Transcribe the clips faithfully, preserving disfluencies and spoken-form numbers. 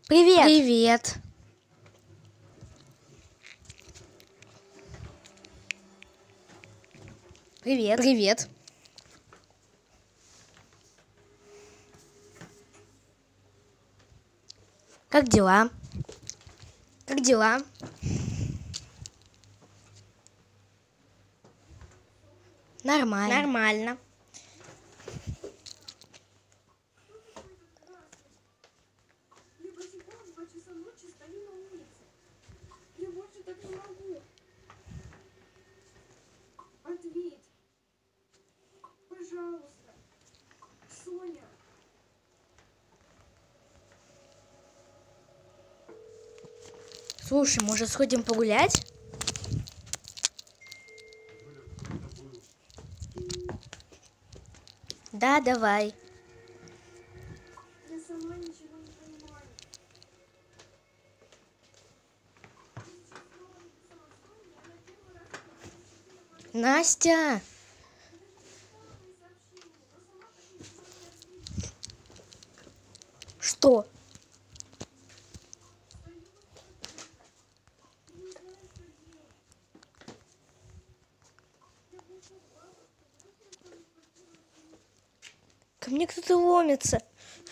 Привет! Привет! Привет! Привет! Как дела? Как дела? Нормально. Нормально. Ответь, пожалуйста, Соня. Слушай, может, сходим погулять? Да, давай. Я сама ничего не понимаю. Настя! Что? Ко мне кто-то ломится.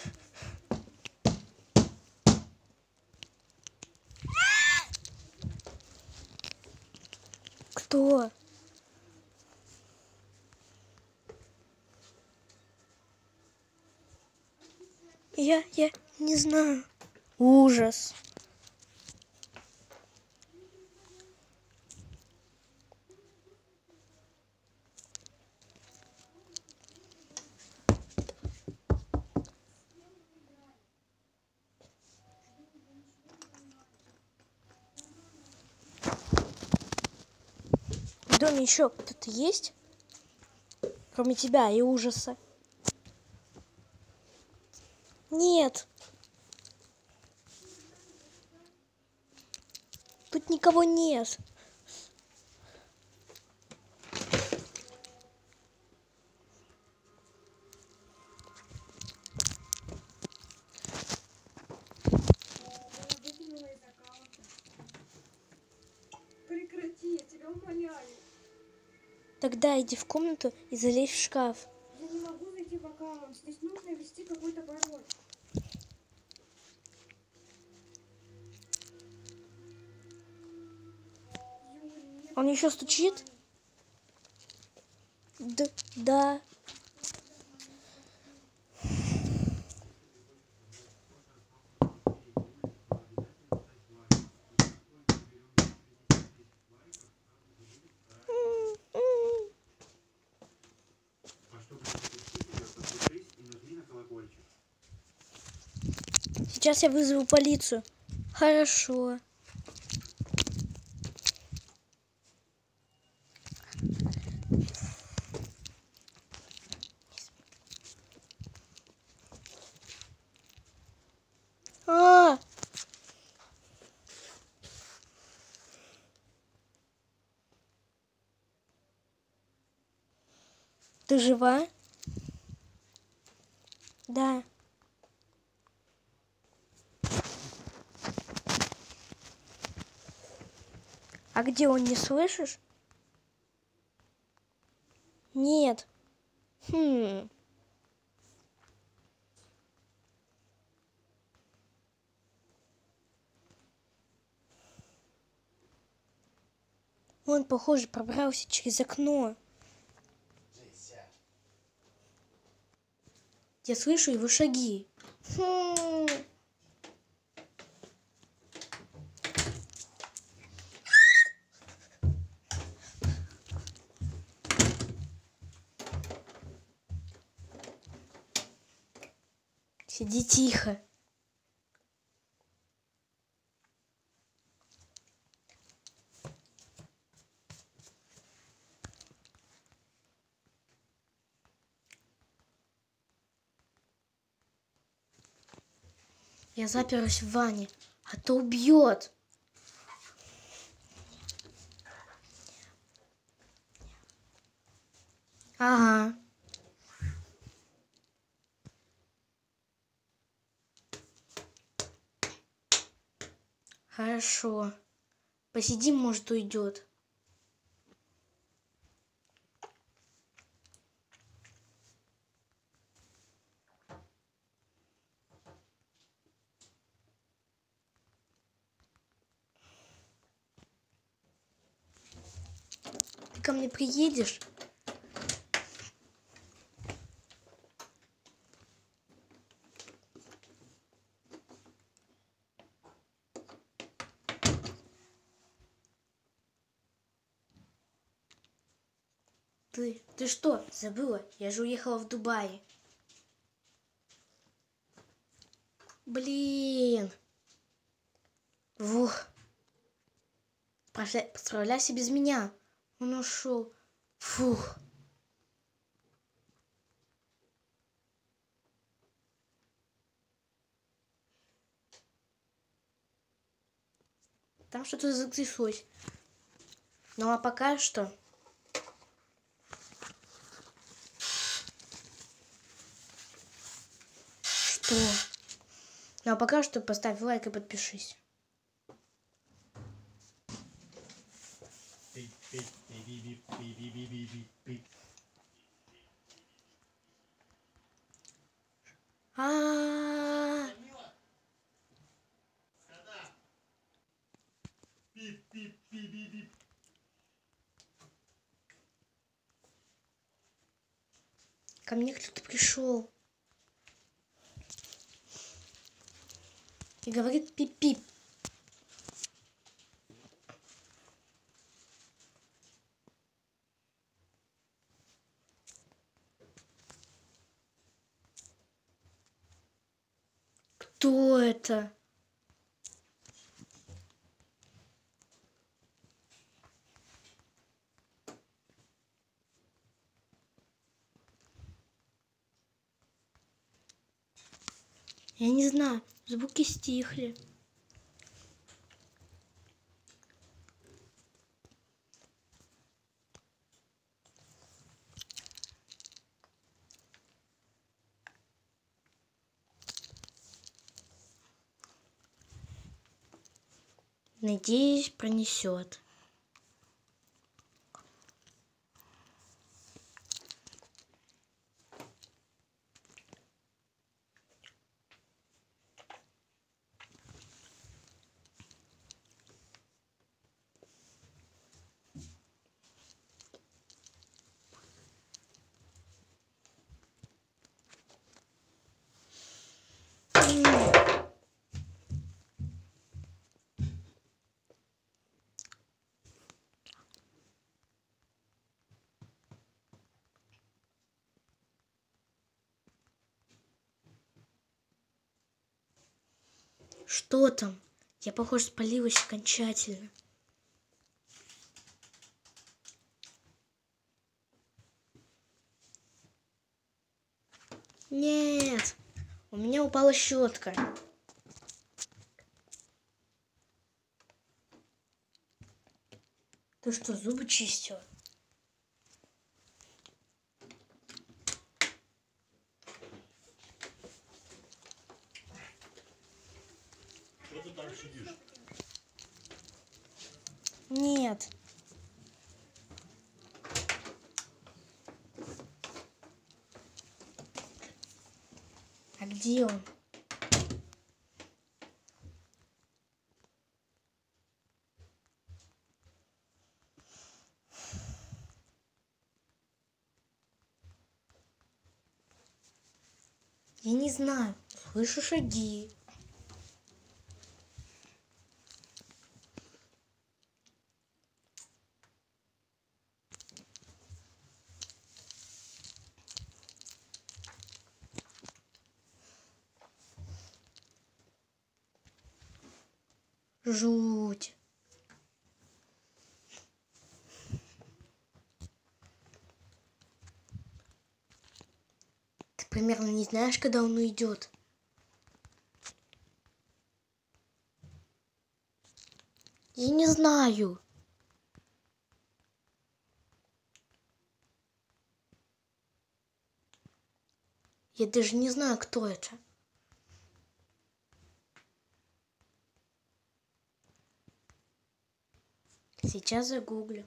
Кто? Я, я не знаю. Ужас. В доме еще кто-то есть? Кроме тебя и ужаса. Нет. Тут никого нет. Выкинула из аккаунта. Прекрати, я тебя умоляю. Тогда иди в комнату и залезь в шкаф. Я не могу зайти в аккаунт. Здесь нужно ввести какой-то пароль. Юль, мне Он еще стучит? Да, да. Сейчас я вызову полицию. Хорошо. А! Ты жива? Да. А где он, не слышишь? Нет. Хм. Он, похоже, пробрался через окно. Я слышу его шаги. Хм. Сиди тихо. Я заперлась в ванне, а то убьет. Ага. Хорошо. Посидим, может, уйдет. Ты ко мне приедешь? Ты, ты что, забыла? Я же уехала в Дубай. Блин. Вух. Справляйся без меня. Он ушел. Фух. Там что-то затряслось. Ну а пока что... Что? Ну а пока что поставь лайк и подпишись. А-а-а. Ко мне кто-то пришел и говорит пип-пип. Кто это? Я не знаю, звуки стихли. Надеюсь, пронесет. Что там? Я, похоже, спалилась окончательно. Нет, у меня упала щетка. Ты что, зубы чистила? Что ты там сидишь? Нет. А где он? Я не знаю. Слышу шаги. Жуть. Ты примерно не знаешь, когда он уйдет? Я не знаю. Я даже не знаю, кто это. Сейчас загуглю.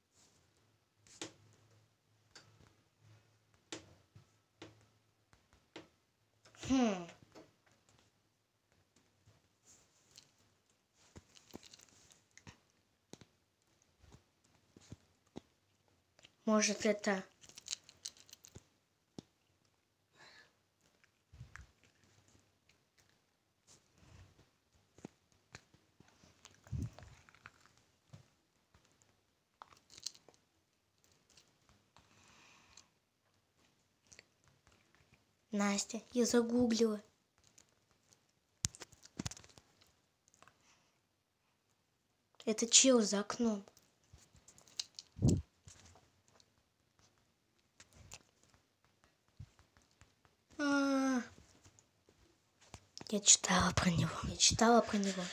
Хм. Может, это... Настя, я загуглила. Это чел за окном. А-а-а. Я читала про него. Я читала про него.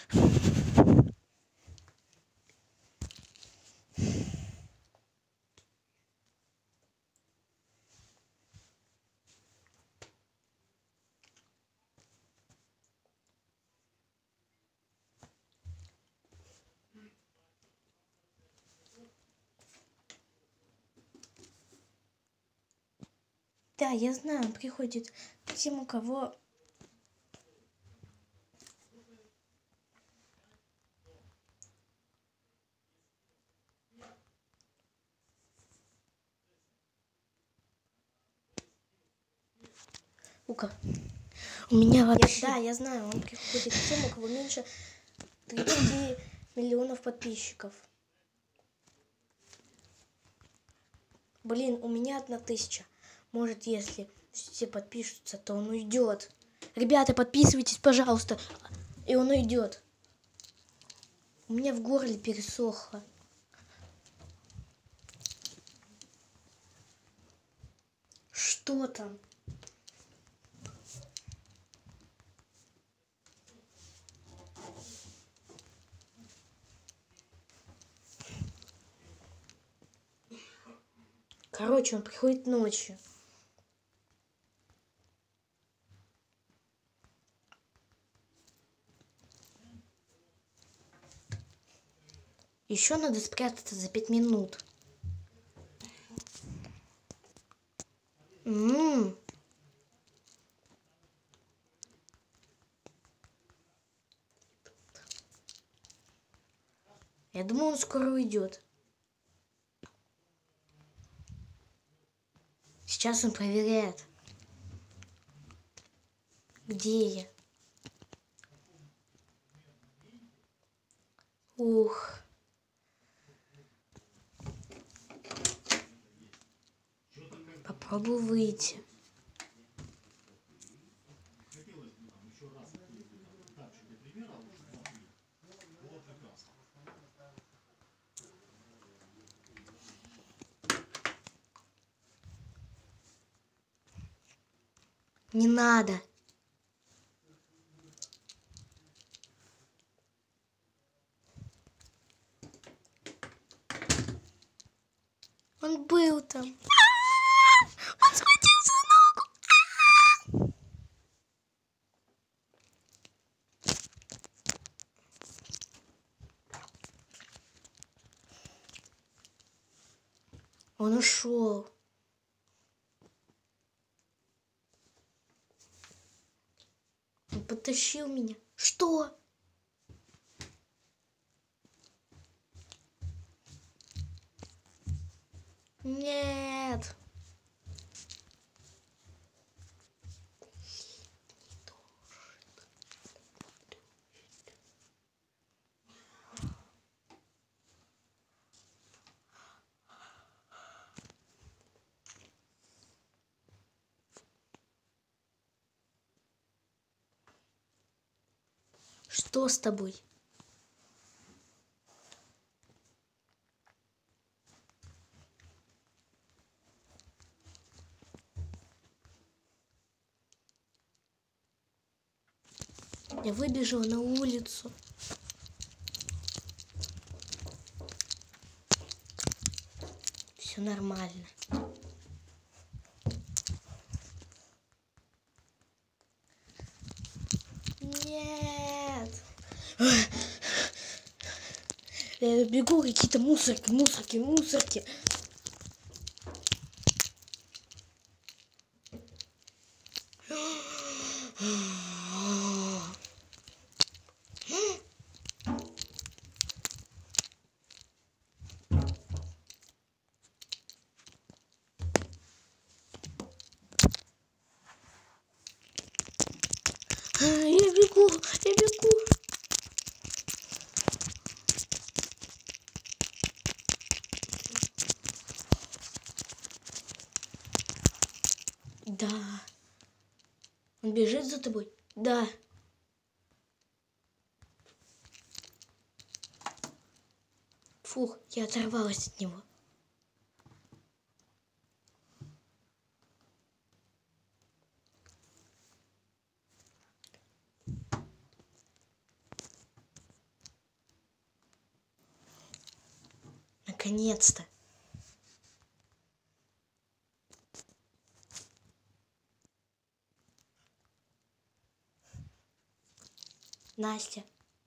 Да, я знаю, он приходит к тем, у кого... У-ка. У меня Я- вообще... да, я знаю, он приходит к тем, у кого меньше тридцати миллионов подписчиков. Блин, у меня одна тысяча. Может, если все подпишутся, то он уйдет. Ребята, подписывайтесь, пожалуйста. И он уйдет. У меня в горле пересохло. Что там? Короче, он приходит ночью. Еще надо спрятаться за пять минут. М-м. Я думаю, он скоро уйдет. Сейчас он проверяет. Где я? Ух. Попробую выйти. Не надо. Он был там. Он схватился за ногу. Он ушел. Он потащил меня. Что? Нет. Что с тобой? Я выбежала на улицу. Все нормально. Нет. Я бегу, какие-то мусорки, мусорки, мусорки. Я бегу, я бегу. Да. Он бежит за тобой? Да. Фух, я оторвалась от него. Наконец-то. Настя.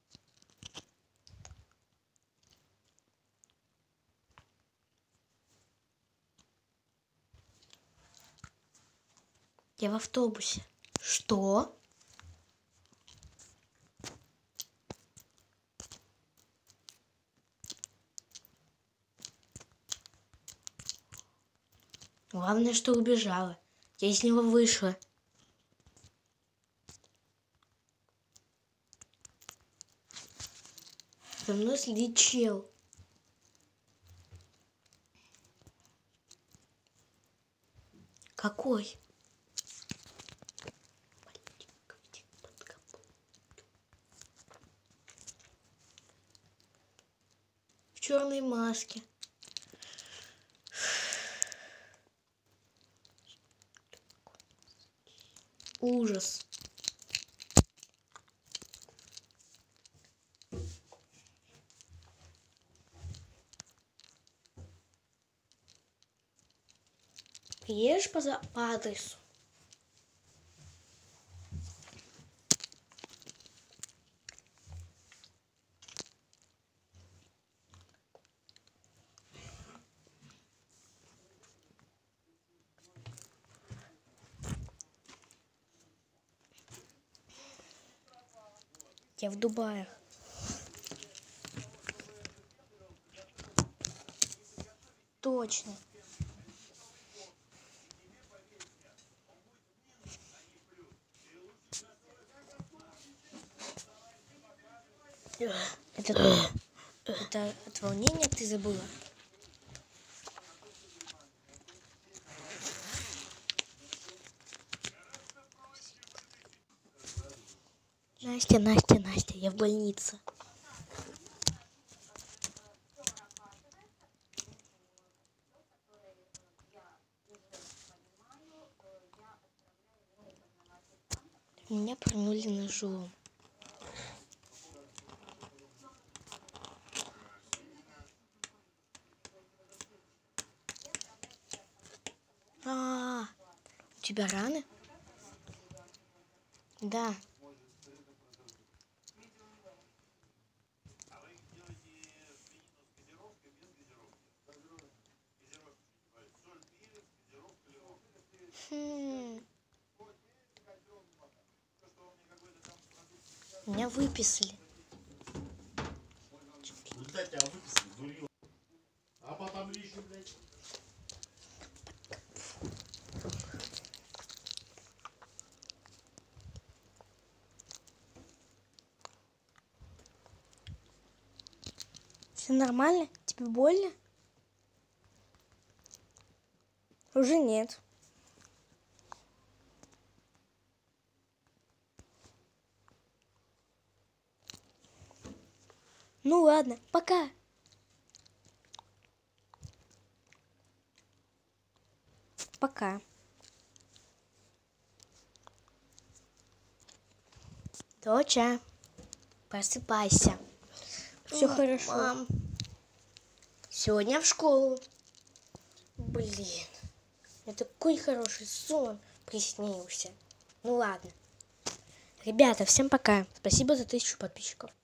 Я в автобусе. Что? Главное, что убежала. Я из него вышла. За мной следит чел. Какой? В черной маске. Ужас. Едешь по, за... по адресу? Я в Дубае. Точно. Это, это от волнения ты забыла? Настя, Настя, Настя, я в больнице. Меня пырнули ножом. А, у тебя раны? Да. Хм. Меня выписали. Да, тебя выписали, дурила. А потом лишний, блядь. Все нормально? Тебе больно? Уже нет. Ну ладно, пока. Пока. Доча, просыпайся. Все хорошо. Мам, сегодня в школу. Блин, мне такой хороший сон приснился. Ну ладно. Ребята, всем пока. Спасибо за тысячу подписчиков.